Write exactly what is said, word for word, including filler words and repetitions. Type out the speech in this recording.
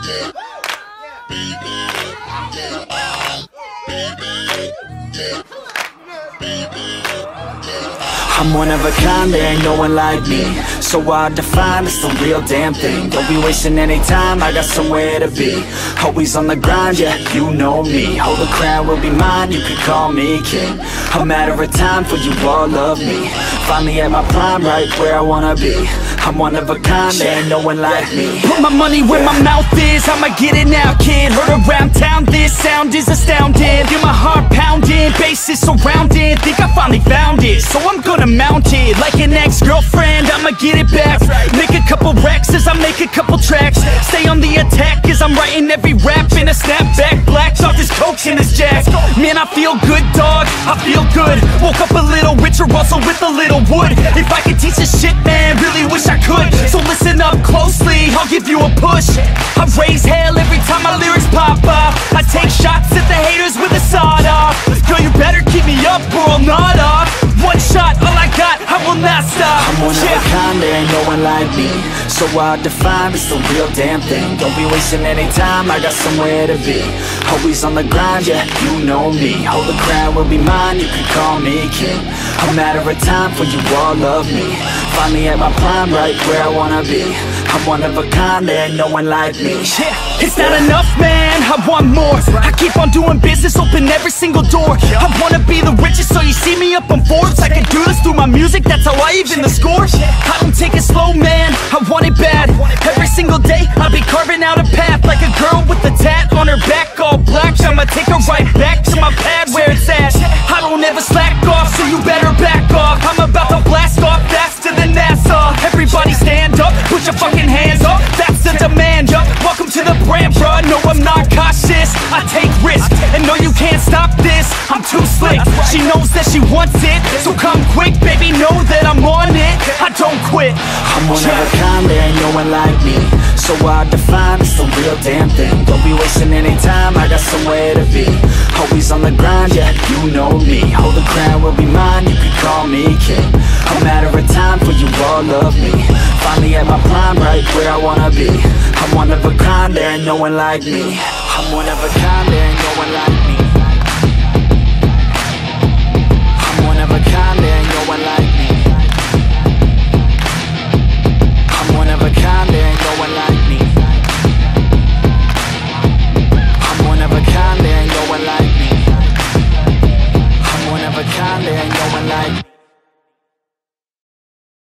I'm one of a kind, there ain't no one like me. So hard to find, it's the real damn thing. Don't be wasting any time, I got somewhere to be. Always on the grind, yeah, you know me. Hold the crown will be mine, you can call me king. A matter of time for you all love me. Finally at my prime, right where I wanna be. I'm one of a kind, there ain't no one like me. Put my money where my mouth is, I'ma get it now, kid. Heard around town, this sound is astounding. Feel my heart pounding, bass is surrounding. Think I finally found it, so I'm gonna mount it. Like an ex-girlfriend, I'ma get it back. Make a couple racks as I make a couple tracks. Stay on the attack as I'm writing every rap in a snapback. Black off this coke and this jack. Man, I feel good, dog, I feel good. Woke up a little richer, also with a little wood. If I could teach this shit, man, really wish I could. So listen up closely, I'll give you a push. I raise hell every time my lyrics pop off. I take shots at the haters with a sawed off. Girl, you better keep me up or I'll nod off. One shot, all I got, I will not stop. I'm one yeah. of a kind, there ain't no one like me. So hard to find, it's the real damn thing. Don't be wasting any time, I got somewhere to be. Always on the grind, yeah, you know me. Hold the crown will be mine, you can call me king. A matter of time for you all love me. Finally at my prime, right where I wanna be. I'm one of a kind, there ain't no one like me. Yeah, it's not enough, man, I want more. I keep on doing business, open every single door. I wanna be the richest, so you see me up on Forbes. I can do this through my music, that's how I even the score. I don't take it slow, man, I want it bad. Every single day, I'll be carving out a path. Like a girl with a tat on her back, all black. I'ma take her right back to my pad where it's at. I don't ever slack off, so you better back off. I'm about to blast off faster than NASA. Everybody stand up, put your fucking hands up, that's the demand, yup. Welcome to the brand, bruh, no I'm not cautious. I take risks, and no you can't stop this. I'm too slick, she knows that she wants it. So come quick, baby, know that I'm on it. I don't quit. I'm one of a kind, there ain't no one like me. So hard to find, it's the real damn thing. Don't be wasting any time, I got somewhere to be. Always on the grind, yeah, you know me. Hold the crown will be mine, you can call me king. A matter of time for you all love me. Finally at my prime, right where I wanna be. I'm one of a kind, there ain't no one like me. I'm one of a kind, there ain't no one like me. I'm one of a kind, there